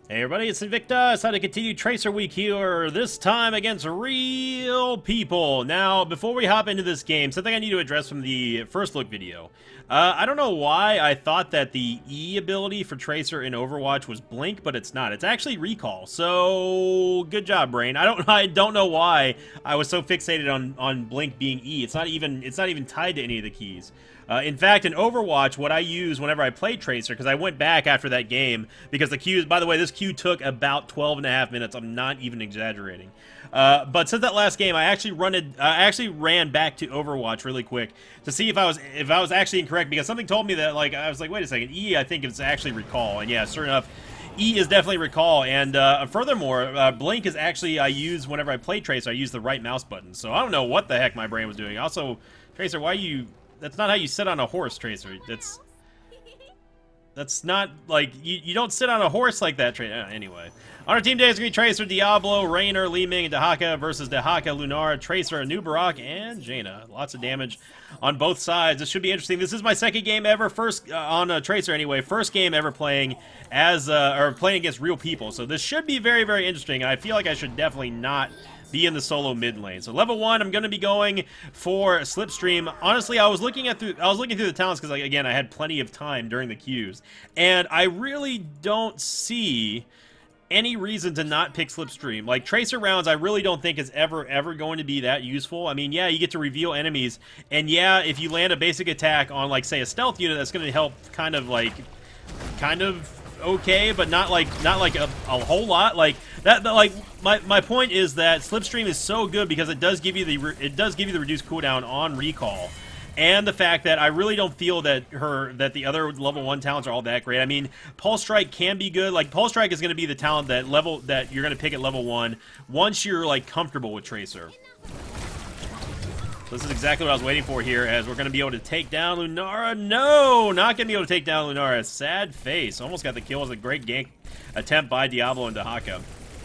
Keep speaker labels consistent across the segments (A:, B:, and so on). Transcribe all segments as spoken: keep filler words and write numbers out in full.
A: Hey everybody, it's Invicta. It's time to continue Tracer Week here, this time against real people. Now, before we hop into this game, something I need to address from the first look video. Uh, I don't know why I thought that the E ability for Tracer in Overwatch was Blink, but it's not. It's actually Recall. So, good job, brain. I don't I don't know why I was so fixated on on Blink being E. It's not even it's not even tied to any of the keys. Uh, in fact, in Overwatch, what I use whenever I play Tracer, because I went back after that game, because the queues, by the way, this queue took about twelve and a half minutes. I'm not even exaggerating. Uh, but since that last game, I actually run it, I actually ran back to Overwatch really quick to see if I was if I was actually incorrect, because something told me that, like, I was like, wait a second, E, I think it's actually Recall, and yeah, sure enough, E is definitely Recall, and uh, furthermore, uh, Blink is actually I use whenever I play Tracer. I use the right mouse button, so I don't know what the heck my brain was doing. Also, Tracer, why you? That's not how you sit on a horse, Tracer. That's that's not like you. You don't sit on a horse like that, Tracer. Uh, anyway, on our team today is gonna be Tracer, Diablo, Raynor, Li Ming, and Dehaka versus Dehaka, Lunara, Tracer, Nubarak, and Jaina. Lots of damage on both sides. This should be interesting. This is my second game ever, first uh, on a Tracer anyway. First game ever playing as uh, or playing against real people. So this should be very, very interesting. I feel like I should definitely not be in the solo mid lane. So level one, I'm going to be going for Slipstream. Honestly, I was looking at through I was looking through the talents because, like, again, I had plenty of time during the queues, and I really don't see any reason to not pick Slipstream. Like, Tracer rounds, I really don't think is ever ever going to be that useful. I mean, yeah, you get to reveal enemies, and yeah, if you land a basic attack on, like, say, a stealth unit, that's going to help kind of like kind of okay, but not like not like a, a whole lot. Like that, that like my, my point is that Slipstream is so good because it does give you the it does give you the reduced cooldown on Recall, and the fact that I really don't feel that her that the other level one talents are all that great. I mean, Pulse Strike can be good. Like, Pulse Strike is going to be the talent that level that you're going to pick at level one once you're, like, comfortable with Tracer. This is exactly what I was waiting for here, as we're going to be able to take down Lunara. No, not going to be able to take down Lunara. Sad face. Almost got the kill. It was a great gank attempt by Diablo and Dehaka.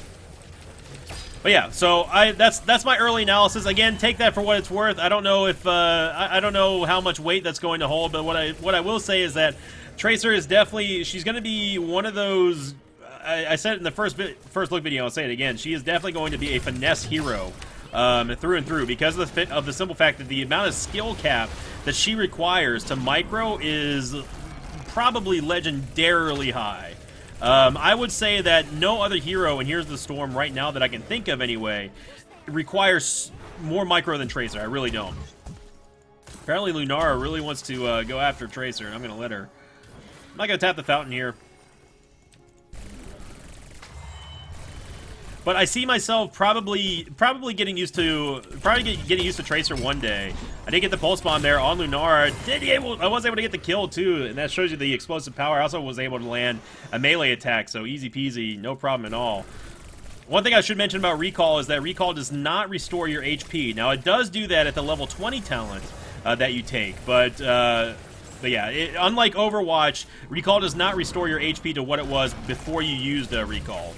A: But yeah, so I that's that's my early analysis. Again, take that for what it's worth. I don't know if uh, I, I don't know how much weight that's going to hold, but what I what I will say is that Tracer is definitely she's going to be one of those. I, I said it in the first first look video. I'll say it again. She is definitely going to be a finesse hero. Um, through and through, because of the, fit of the simple fact that the amount of skill cap that she requires to micro is probably legendarily high. Um, I would say that no other hero, and here's the Storm right now that I can think of anyway, requires more micro than Tracer. I really don't. Apparently Lunara really wants to uh, go after Tracer, and I'm going to let her. I'm not going to tap the fountain here. But I see myself probably probably getting used to probably get, getting used to Tracer one day. I did get the pulse bomb there on Lunara. Did able I was able to get the kill too, and that shows you the explosive power. I also was able to land a melee attack, so easy peasy, no problem at all. One thing I should mention about Recall is that Recall does not restore your H P. Now, it does do that at the level twenty talent uh, that you take, but uh, but yeah, it, unlike Overwatch, Recall does not restore your H P to what it was before you used uh, Recall.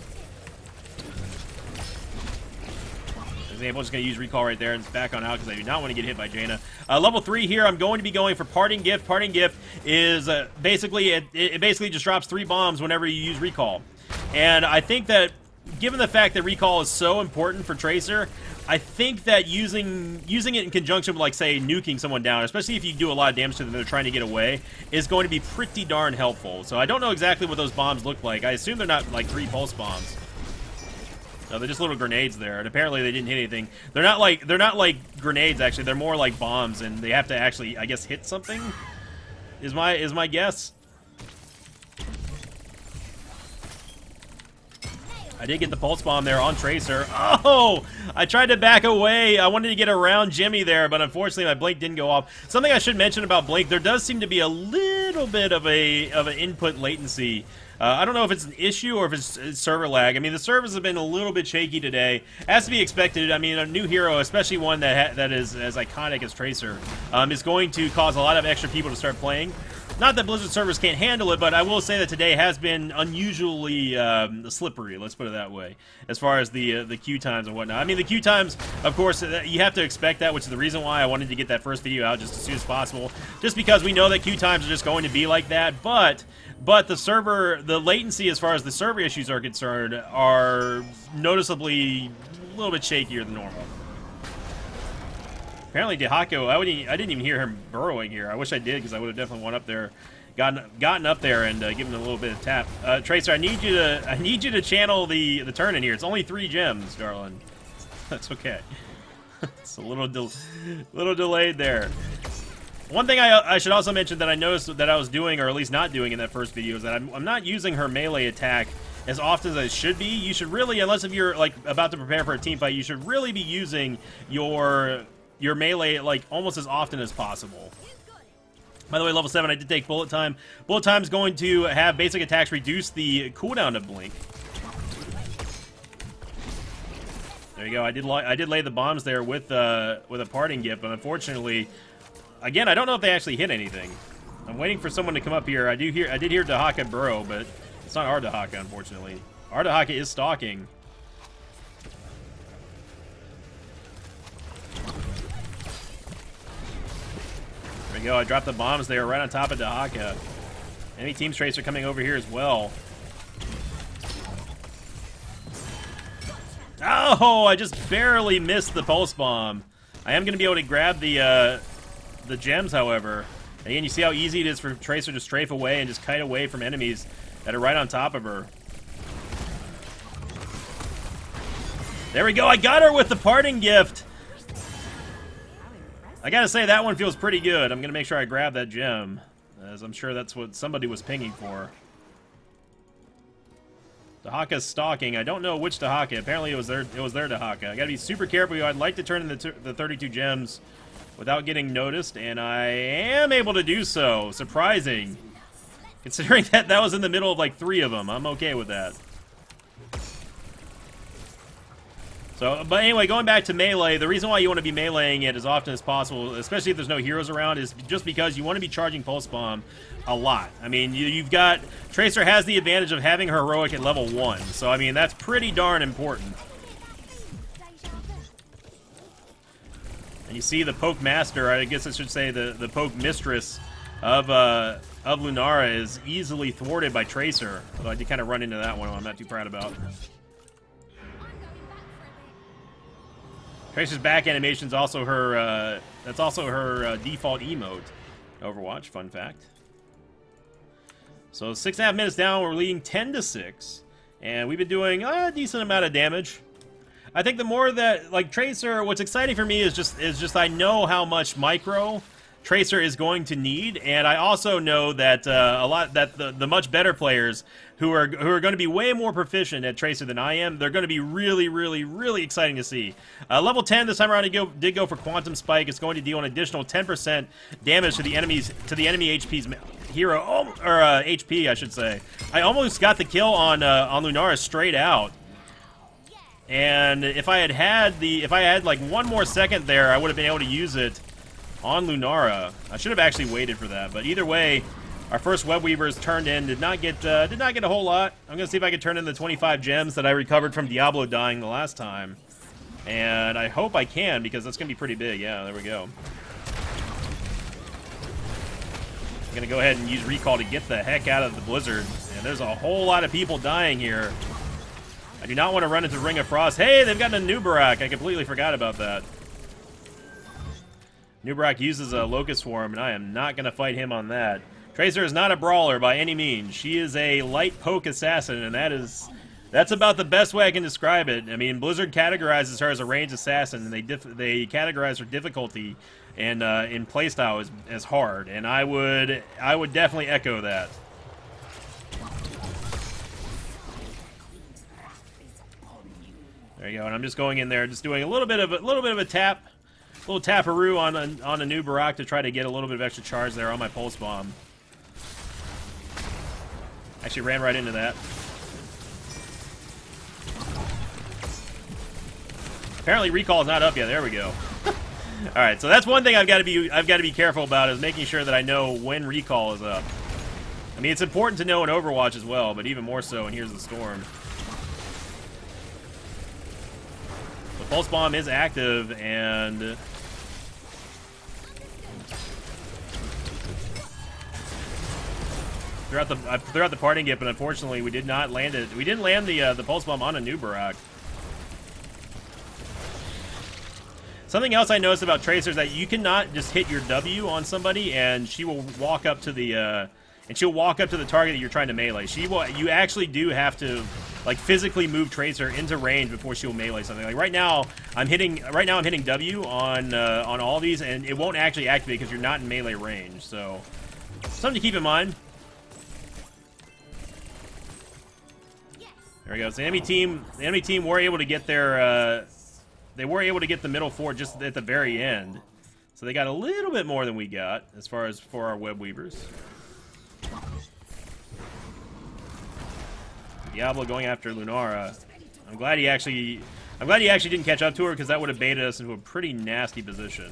A: Example, just going to use Recall right there and it's back on out because I do not want to get hit by Jaina. Uh, level three here, I'm going to be going for Parting Gift. Parting Gift is uh, basically, it, it basically just drops three bombs whenever you use Recall. And I think that, given the fact that Recall is so important for Tracer, I think that using using it in conjunction with, like, say, nuking someone down, especially if you do a lot of damage to them and they're trying to get away, is going to be pretty darn helpful. So I don't know exactly what those bombs look like. I assume they're not, like, three pulse bombs. No, they're just little grenades there, and apparently they didn't hit anything. They're not like they're not like grenades actually. They're more like bombs, and they have to actually, I guess, hit something. Is my is my guess. I did get the pulse bomb there on Tracer. Oh! I tried to back away. I wanted to get around Jimmy there, but unfortunately my blink didn't go off. Something I should mention about blink: there does seem to be a little bit of a of an input latency. Uh, I don't know if it's an issue or if it's, it's server lag. I mean, the servers have been a little bit shaky today, as to be expected. I mean, a new hero, especially one that ha that is as iconic as Tracer, um, is going to cause a lot of extra people to start playing. Not that Blizzard servers can't handle it, but I will say that today has been unusually um, slippery, let's put it that way, as far as the uh, the queue times and whatnot. I mean, the queue times, of course, you have to expect that, which is the reason why I wanted to get that first video out just as soon as possible, just because we know that queue times are just going to be like that, but... But the server, the latency as far as the server issues are concerned, are noticeably a little bit shakier than normal. Apparently, Dehako, I, wouldn't, I didn't even hear him burrowing here. I wish I did, because I would have definitely went up there, gotten gotten up there, and uh, given him a little bit of tap. Uh, Tracer, I need you to I need you to channel the the turn in here. It's only three gems, darling. That's okay. It's a little del little delayed there. One thing I, I should also mention that I noticed that I was doing, or at least not doing in that first video, is that I'm, I'm not using her melee attack as often as I should be. You should really, unless if you're like about to prepare for a team fight, you should really be using your your melee like almost as often as possible. By the way, level seven, I did take bullet time. Bullet time is going to have basic attacks reduce the cooldown of Blink. There you go. I did I did lay the bombs there with uh, with a parting gift, but unfortunately. Again, I don't know if they actually hit anything. I'm waiting for someone to come up here. I do hear I did hear Dehaka burrow, but it's not our Dehaka, unfortunately. Our Dehaka is stalking. There we go. I dropped the bombs there right on top of Dehaka. Enemy Team Tracer coming over here as well. Oh, I just barely missed the pulse bomb. I am going to be able to grab the... Uh, The gems, however. And again, you see how easy it is for Tracer to strafe away and just kite away from enemies that are right on top of her. There we go. I got her with the parting gift. I gotta say, that one feels pretty good. I'm gonna make sure I grab that gem, as I'm sure that's what somebody was pinging for. Dehaka's stalking. I don't know which Dehaka. Apparently it was their, it was their Dehaka. I gotta be super careful. I'd like to turn in the, the thirty-two gems without getting noticed, and I am able to do so. Surprising. Considering that that was in the middle of like three of them, I'm okay with that. So, but anyway, going back to melee, the reason why you want to be meleeing it as often as possible, especially if there's no heroes around, is just because you want to be charging Pulse Bomb a lot. I mean, you, you've got... Tracer has the advantage of having her heroic at level one, so I mean, that's pretty darn important. And you see the Poke Master, I guess I should say the, the Poke Mistress of, uh, of Lunara is easily thwarted by Tracer. Although I did kind of run into that one, I'm not too proud about. Tracer's back animation is also her, uh, that's also her uh, default emote. Overwatch, fun fact. So six and a half minutes down, we're leading ten to six. And we've been doing a decent amount of damage. I think the more that, like, Tracer, what's exciting for me is just, is just I know how much micro Tracer is going to need, and I also know that uh, a lot that the, the much better players who are who are going to be way more proficient at Tracer than I am, they're going to be really, really, really exciting to see. Uh, level ten this time around, I go, did go for Quantum Spike. It's going to deal an additional ten percent damage to the enemies to the enemy H P's hero, oh, or uh, H P, I should say. I almost got the kill on uh, on Lunara straight out. And if I had had the, if I had like one more second there, I would have been able to use it on Lunara. I should have actually waited for that, but either way, our first Web Weavers turned in. Did not get, uh, did not get a whole lot. I'm gonna see if I can turn in the twenty-five gems that I recovered from Diablo dying the last time, and I hope I can because that's gonna be pretty big. Yeah, there we go. I'm gonna go ahead and use Recall to get the heck out of the Blizzard. And there's a whole lot of people dying here. I do not want to run into Ring of Frost. Hey, they've gotten a Nubarak. I completely forgot about that. Nubarak uses a Locust Swarm, and I am not going to fight him on that. Tracer is not a brawler by any means. She is a light poke assassin, and that is... That's about the best way I can describe it. I mean, Blizzard categorizes her as a ranged assassin, and they dif they categorize her difficulty and uh, in playstyle as, as hard, and I would I would definitely echo that. There you go, and I'm just going in there, just doing a little bit of a little bit of a tap. A little taparoo on a, on a Nubarak to try to get a little bit of extra charge there on my Pulse Bomb. Actually ran right into that. Apparently Recall is not up yet. There we go. All right, so that's one thing I've got to be I've got to be careful about is making sure that I know when recall is up. I mean, it's important to know in Overwatch as well, but even more so in Here's the Storm. The Pulse Bomb is active, and throughout the uh, throughout the parting gift, but unfortunately we did not land it. We didn't land the uh, the Pulse Bomb on a new Barak. Something else I noticed about Tracer is that you cannot just hit your W on somebody and she will walk up to the uh, and she'll walk up to the target that you're trying to melee. She will. You actually do have to like physically move Tracer into range before she'll melee something. Like right now, I'm hitting right now I'm hitting W on uh, on all these, and it won't actually activate because you're not in melee range. So something to keep in mind. There we go. So the enemy team, the enemy team were able to get their. Uh, They were able to get the middle four just at the very end. So they got a little bit more than we got as far as for our web weavers. Diablo going after Lunara. I'm glad he actually I'm glad he actually didn't catch up to her because that would have baited us into a pretty nasty position.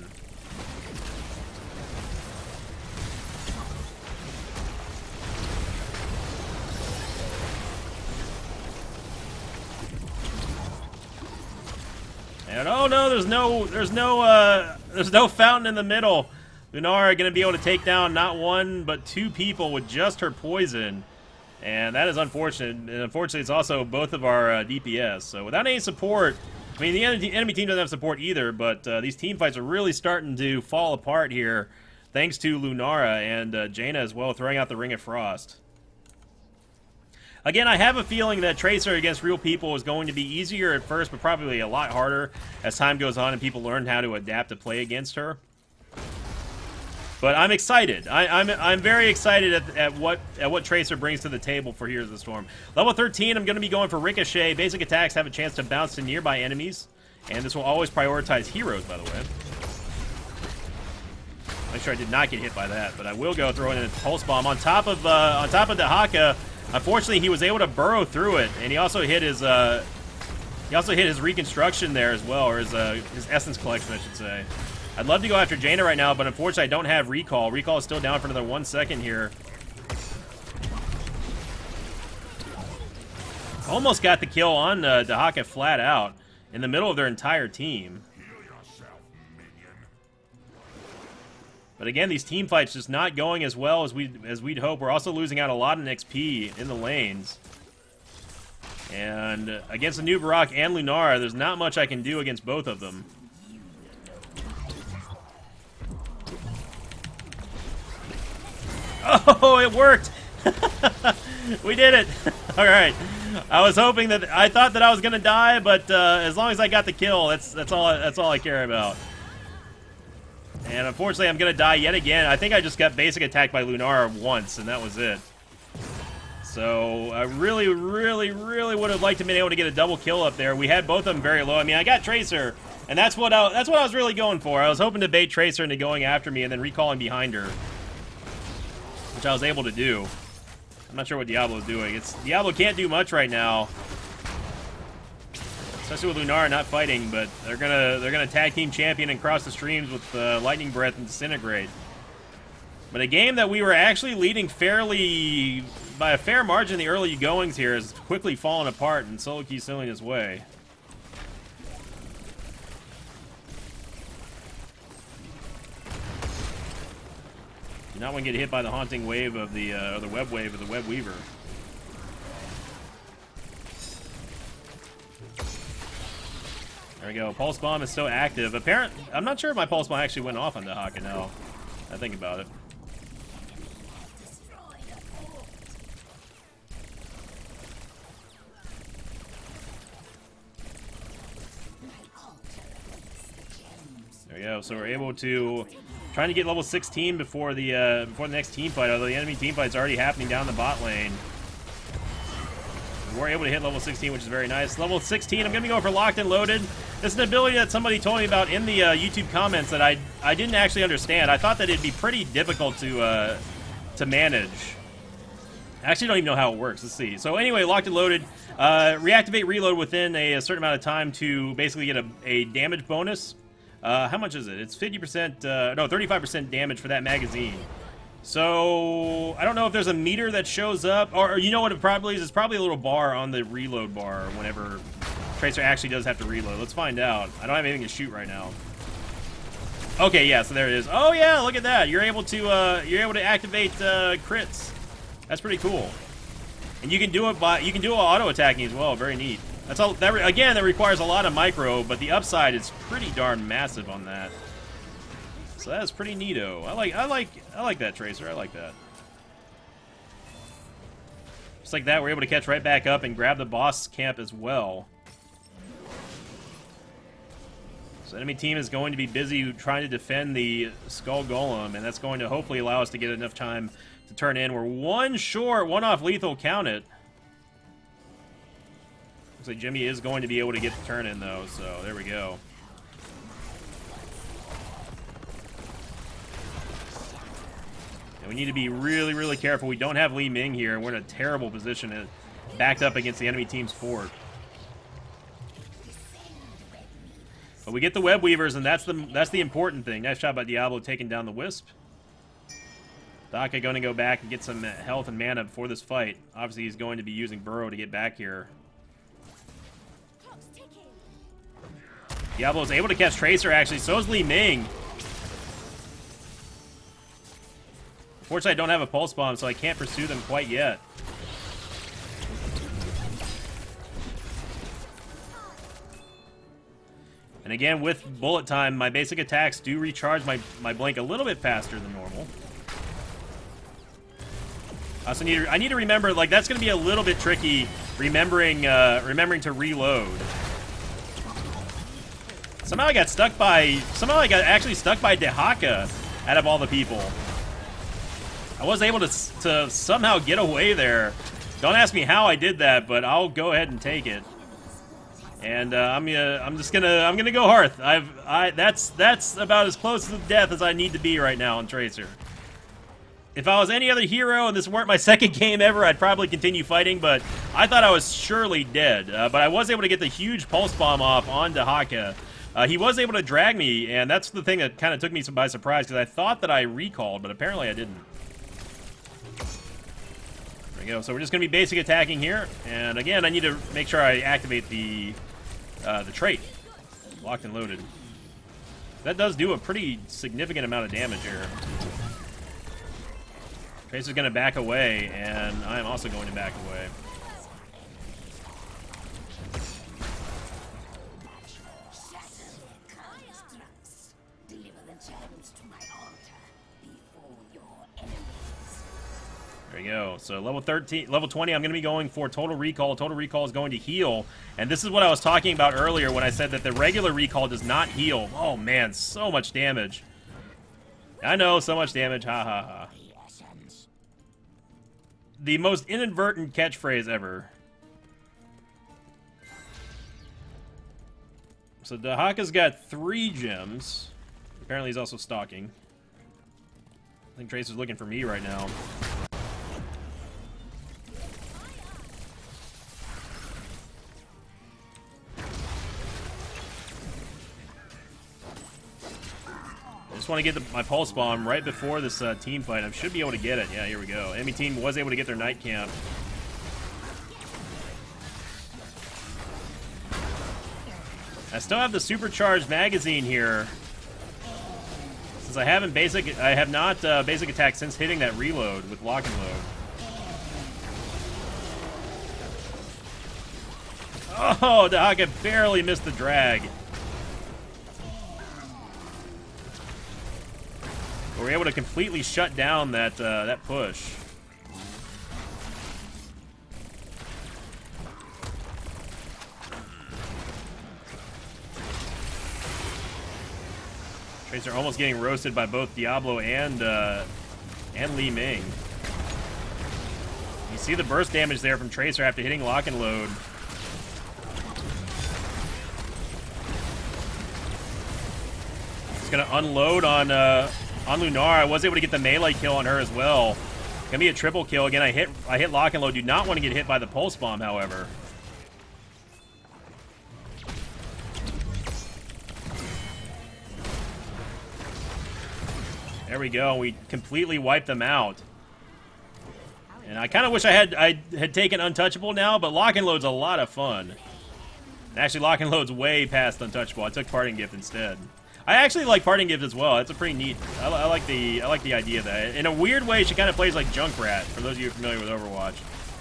A: And oh no, there's no, there's no, uh, there's no fountain in the middle. Lunara going to be able to take down not one but two people with just her poison, and that is unfortunate. And unfortunately, it's also both of our uh, D P S. So without any support, I mean the enemy, enemy team doesn't have support either. But uh, these team fights are really starting to fall apart here, thanks to Lunara and uh, Jaina as well throwing out the Ring of Frost. Again, I have a feeling that Tracer against real people is going to be easier at first, but probably a lot harder as time goes on and people learn how to adapt to play against her. But I'm excited. I, I'm I'm very excited at, at what at what Tracer brings to the table for Here's the Storm. Level thirteen, I'm going to be going for Ricochet. Basic attacks have a chance to bounce to nearby enemies, and this will always prioritize heroes, by the way. Make sure I did not get hit by that, but I will go throw in a Pulse Bomb on top of uh, on top of Dehaka. Unfortunately, he was able to burrow through it, and he also hit his uh, he also hit his reconstruction there as well, or his uh, his essence collection, I should say. I'd love to go after Jaina right now, but unfortunately, I don't have recall. Recall is still down for another one second here. Almost got the kill on uh, Dehaka flat out in the middle of their entire team. But again, these team fights just not going as well as we as we'd hope. We're also losing out a lot in X P in the lanes. And against the new Barak and Lunara, there's not much I can do against both of them. Oh, it worked! We did it! Alright. I was hoping that I thought that I was gonna die, but uh, as long as I got the kill, that's that's all that's all I care about. And unfortunately, I'm going to die yet again. I think I just got basic attacked by Lunara once, and that was it. So I really, really, really would have liked to have been able to get a double kill up there. We had both of them very low. I mean, I got Tracer, and that's what I, that's what I was really going for. I was hoping to bait Tracer into going after me and then recalling behind her, which I was able to do. I'm not sure what Diablo's doing. It's Diablo can't do much right now. Especially with Lunara not fighting, but they're gonna they're gonna tag team champion and cross the streams with uh, Lightning Breath and Disintegrate. But a game that we were actually leading fairly by a fair margin in the early goings here has quickly fallen apart and Solo Key Celia's way. You not want to get hit by the haunting wave of the uh, or the web wave of the Web Weaver. There we go. Pulse Bomb is so active. Apparent. I'm not sure if my Pulse Bomb actually went off on Dehaka now. I think about it. There we go. So we're able to trying to get level sixteen before the uh, before the next team fight. Although the enemy team fight is already happening down the bot lane. We're able to hit level sixteen, which is very nice. Level sixteen, I'm going to be going for Locked and Loaded. This is an ability that somebody told me about in the uh, YouTube comments that I I didn't actually understand. I thought that it'd be pretty difficult to uh, to manage. I actually don't even know how it works. Let's see. So anyway, Locked and Loaded. Uh, reactivate reload within a, a certain amount of time to basically get a, a damage bonus Uh, how much is it? It's fifty percent, uh, no, thirty-five percent damage for that magazine. So, I don't know if there's a meter that shows up, or, or you know what it probably is? It's probably a little bar on the reload bar whenever Tracer actually does have to reload. Let's find out. I don't have anything to shoot right now. Okay, yeah, so there it is. Oh yeah, look at that. You're able to, uh, you're able to activate, uh, crits. That's pretty cool. And you can do it by, you can do it auto attacking as well. Very neat. That's all, that, again, that requires a lot of micro, but the upside is pretty darn massive on that. So that's pretty neato. I like, I like, I like that Tracer. I like that. Just like that, we're able to catch right back up and grab the boss camp as well. So enemy team is going to be busy trying to defend the Skull Golem, and that's going to hopefully allow us to get enough time to turn in. We're one short, one off lethal, count it. Looks like Jimmy is going to be able to get the turn in though, so there we go. And we need to be really, really careful. We don't have Li Ming here. We're in a terrible position, backed up against the enemy team's fort. But we get the web weavers, and that's the that's the important thing. Nice shot by Diablo taking down the Wisp. Daka going to go back and get some health and mana before this fight. Obviously, he's going to be using Burrow to get back here. Diablo is able to catch Tracer, actually. So is Li Ming. Unfortunately, I don't have a pulse bomb, so I can't pursue them quite yet. And again, with bullet time, my basic attacks do recharge my, my blink a little bit faster than normal. I also need to, I need to remember, like, that's going to be a little bit tricky, remembering, uh, remembering to reload. Somehow I got stuck by, somehow I got actually stuck by Dehaka out of all the people. I was able to, to somehow get away there. Don't ask me how I did that, but I'll go ahead and take it. And uh, I'm gonna, I'm just gonna, I'm gonna go Hearth. I've, I, that's, that's about as close to death as I need to be right now on Tracer. If I was any other hero and this weren't my second game ever, I'd probably continue fighting. But I thought I was surely dead. Uh, but I was able to get the huge pulse bomb off on Dehaka. Uh, he was able to drag me, and that's the thing that kind of took me by surprise because I thought that I recalled, but apparently I didn't. There we go. So we're just gonna be basic attacking here, and again, I need to make sure I activate the. Uh, the trait. Locked and loaded. That does do a pretty significant amount of damage here. Tracer's going to back away, and I am also going to back away. There you go. So level thirteen, level twenty, I'm going to be going for Total Recall. Total Recall is going to heal. And this is what I was talking about earlier when I said that the regular recall does not heal. Oh man, so much damage. I know, so much damage. Ha ha ha. The most inadvertent catchphrase ever. So Dehaka's got three gems. Apparently he's also stalking. I think Tracer's looking for me right now. I just want to get the, my pulse bomb right before this uh, team fight. I should be able to get it. Yeah, here we go. Enemy team was able to get their night camp. I still have the supercharged magazine here. Since I haven't basic, I have not uh, basic attack since hitting that reload with lock and load. Oh, Dehaka barely missed the drag. We're able to completely shut down that uh, that push. Tracer almost getting roasted by both Diablo and uh, and Li Ming. You see the burst damage there from Tracer after hitting lock and load. It's gonna unload on. Uh, On Lunar, I was able to get the melee kill on her as well. Gonna be a triple kill. Again, I hit I hit lock and load. Do not want to get hit by the pulse bomb, however. There we go. We completely wiped them out. And I kind of wish I had I had taken Untouchable now, but Lock and Load's a lot of fun. Actually, Lock and Load's way past Untouchable. I took Parting Gift instead. I actually like Parting Gift as well. It's a pretty neat. I, I like the I like the idea of that. In a weird way, she kind of plays like Junkrat. For those of you familiar with Overwatch.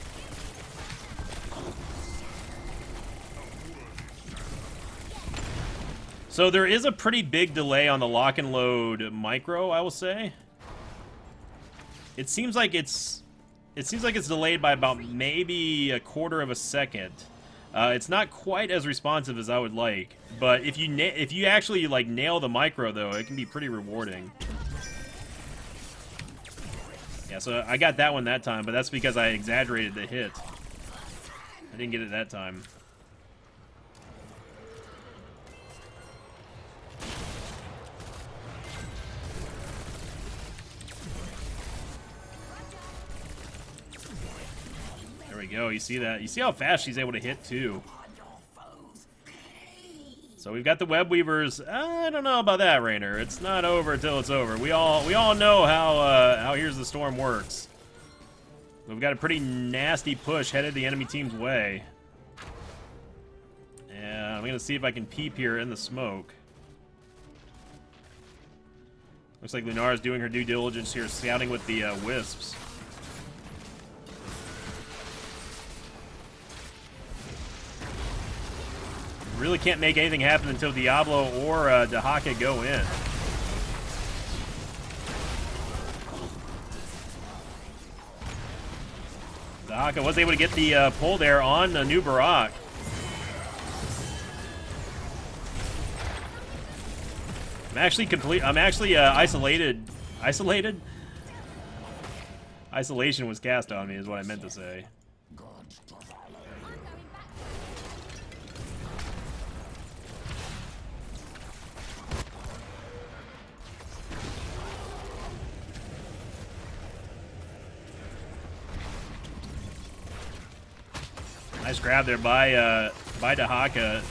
A: So there is a pretty big delay on the Lock and Load micro, I will say. It seems like it's it seems like it's delayed by about maybe a quarter of a second. Uh, it's not quite as responsive as I would like, but if you na if you actually like nail the micro though, it can be pretty rewarding. Yeah, so I got that one that time, but that's because I exaggerated the hit. I didn't get it that time. There we go. You see that? You see how fast she's able to hit too. So we've got the Web Weavers. I don't know about that, Rainer. It's not over until it's over. We all we all know how uh, how Here's the Storm works. We've got a pretty nasty push headed the enemy team's way. And I'm gonna see if I can peep here in the smoke. Looks like Lunara's doing her due diligence here, scouting with the uh, Wisps. Really can't make anything happen until Diablo or uh, Dehaka go in. Dehaka was able to get the uh, pull there on uh, New Barak. I'm actually complete. I'm actually uh, isolated. Isolated. Isolation was cast on me, is what I meant to say. Nice grab there by uh, by Dehaka.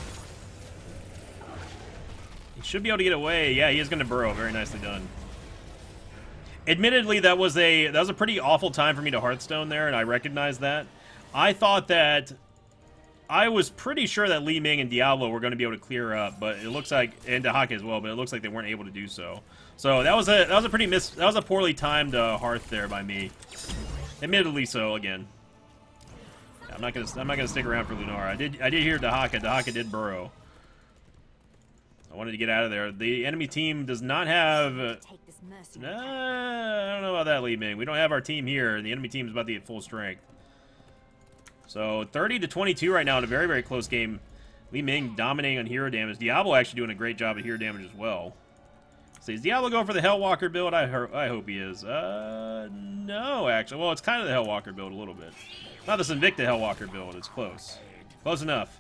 A: He should be able to get away. Yeah, he is going to burrow. Very nicely done. Admittedly, that was a that was a pretty awful time for me to Hearthstone there, and I recognize that. I thought that I was pretty sure that Li Ming and Diablo were going to be able to clear up, but it looks like, and Dehaka as well, but it looks like they weren't able to do so. So that was a that was a pretty miss. That was a poorly timed uh, Hearth there by me. Admittedly, so again. I'm not gonna. I'm not gonna stick around for Lunara. I did. I did hear Dehaka. Dehaka did burrow. I wanted to get out of there. The enemy team does not have. Uh, nah, I don't know about that, Li Ming. We don't have our team here, and the enemy team is about to get full strength. So thirty to twenty-two right now in a very, very close game. Li Ming dominating on hero damage. Diablo actually doing a great job at hero damage as well. So is Diablo going for the Hellwalker build? I, I hope he is. Uh, no, actually. Well, it's kind of the Hellwalker build a little bit. Not this Invicta Hellwalker build. It's close. Close enough.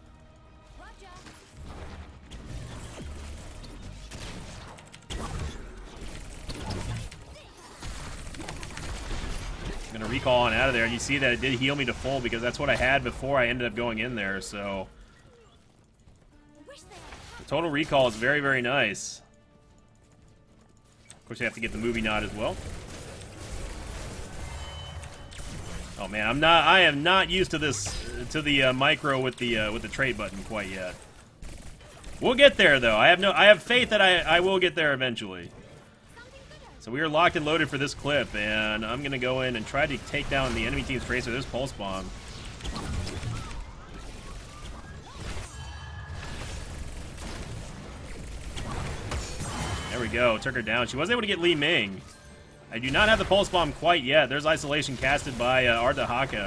A: I'm going to recall on out of there. And you see that it did heal me to full because that's what I had before I ended up going in there. So the total recall is very, very nice. Of course, you have to get the movie nod as well. Oh man, I'm not. I am not used to this, to the uh, micro with the uh, with the trade button quite yet. We'll get there though. I have no. I have faith that I I will get there eventually. So we are locked and loaded for this clip, and I'm gonna go in and try to take down the enemy team's Tracer. There's Pulse Bomb. There we go. Took her down. She was able to get Li Ming. I do not have the Pulse Bomb quite yet. There's Isolation casted by uh, our Dehaka.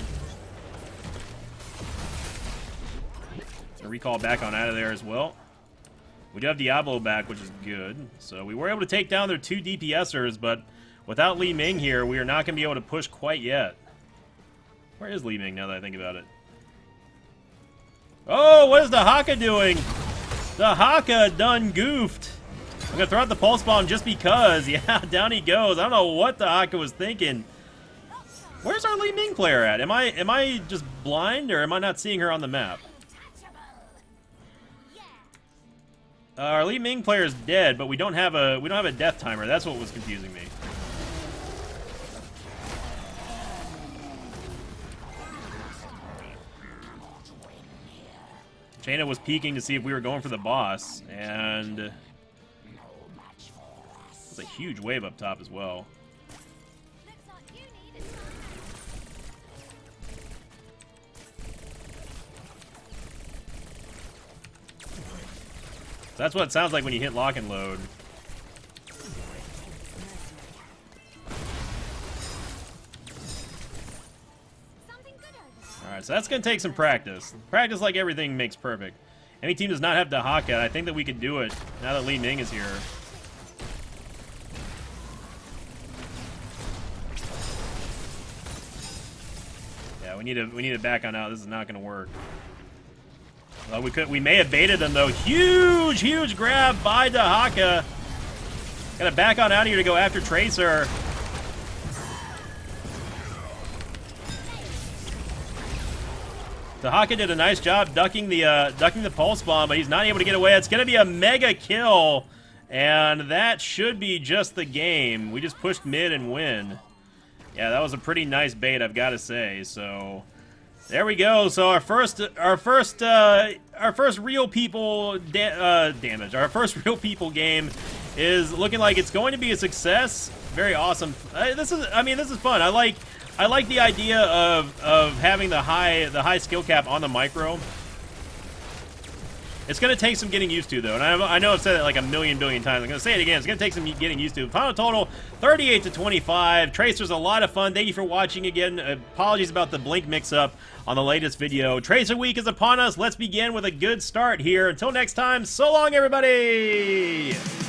A: A recall back on out of there as well. We do have Diablo back, which is good. So we were able to take down their two DPSers, but without Li Ming here, we are not going to be able to push quite yet. Where is Li Ming now that I think about it? Oh, what is Dehaka doing? Dehaka done goofed. I'm going to throw out the Pulse Bomb just because. Yeah, down he goes. I don't know what Dehaka was thinking. Where's our Li Ming player at? Am I am I just blind, or am I not seeing her on the map? Uh, our Li Ming player is dead, but we don't have a we don't have a death timer. That's what was confusing me. Jaina was peeking to see if we were going for the boss, and there's a huge wave up top as well. That's what it sounds like when you hit lock and load. Alright, so that's going to take some practice. Practice, like everything, makes perfect. Any team does not have Dahaka. I think that we can do it now that Li Ming is here. Yeah, we need to we need to back on out. This is not going to work. Well, we could we may have baited them though. Huge, huge grab by Dahaka. Gotta back on out here to go after Tracer. Dahaka did a nice job ducking the uh, ducking the pulse bomb, but he's not able to get away. It's gonna be a mega kill, and that should be just the game. We just pushed mid and win. Yeah, that was a pretty nice bait, I've got to say. So there we go. So our first, our first, uh, our first real people da uh, damage. Our first real people game is looking like it's going to be a success. Very awesome. Uh, this is, I mean, this is fun. I like, I like the idea of of having the high, the high skill cap on the micro. It's going to take some getting used to, though, and I, I know I've said it like a million billion times. I'm going to say it again. It's going to take some getting used to. Final total, thirty-eight to twenty-five. Tracer's a lot of fun. Thank you for watching again. Apologies about the blink mix-up on the latest video. Tracer Week is upon us. Let's begin with a good start here. Until next time, so long, everybody!